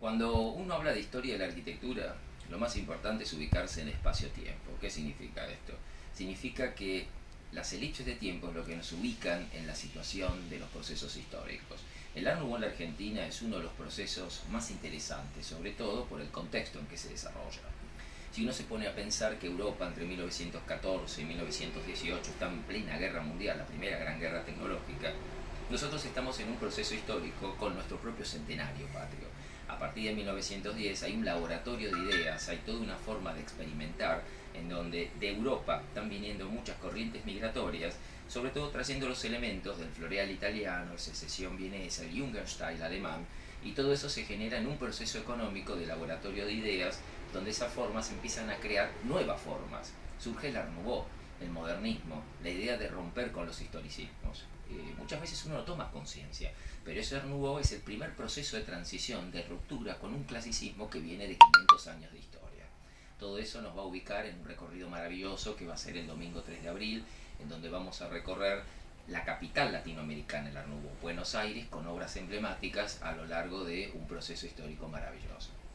Cuando uno habla de historia de la arquitectura, lo más importante es ubicarse en espacio-tiempo. ¿Qué significa esto? Significa que las elipses de tiempo es lo que nos ubican en la situación de los procesos históricos. El Art Nouveau en la Argentina es uno de los procesos más interesantes, sobre todo por el contexto en que se desarrolla. Si uno se pone a pensar que Europa entre 1914 y 1918 está en plena guerra mundial, la primera gran guerra tecnológica, nosotros estamos en un proceso histórico con nuestro propio centenario patrio. A partir de 1910 hay un laboratorio de ideas, hay toda una forma de experimentar en donde de Europa están viniendo muchas corrientes migratorias, sobre todo trayendo los elementos del floreal italiano, el secesión vienesa, el Jugendstil alemán, y todo eso se genera en un proceso económico de laboratorio de ideas, donde esas formas empiezan a crear nuevas formas. Surge el Art Nouveau, el modernismo, la idea de romper con los historicismos. Muchas veces uno no toma conciencia, pero ese Art Nouveau es el primer proceso de transición, de ruptura con un clasicismo que viene de 500 años de historia. Todo eso nos va a ubicar en un recorrido maravilloso que va a ser el domingo 3 de abril, en donde vamos a recorrer la capital latinoamericana, el Art Nouveau, Buenos Aires, con obras emblemáticas a lo largo de un proceso histórico maravilloso.